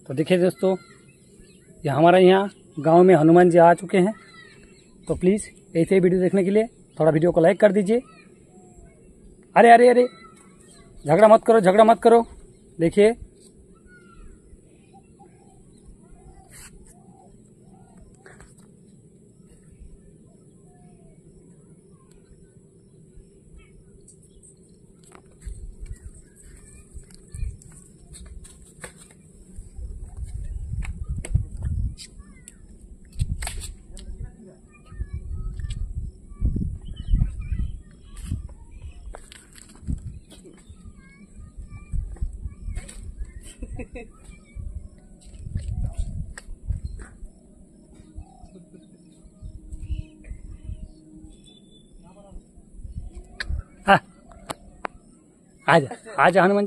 तो देखिए दोस्तों, ये हमारे यहाँ गांव में हनुमान जी आ चुके हैं। तो प्लीज़ ऐसे ही वीडियो देखने के लिए थोड़ा वीडियो को लाइक कर दीजिए। अरे अरे अरे, झगड़ा मत करो, झगड़ा मत करो। देखिए आजा आजा हनुमान।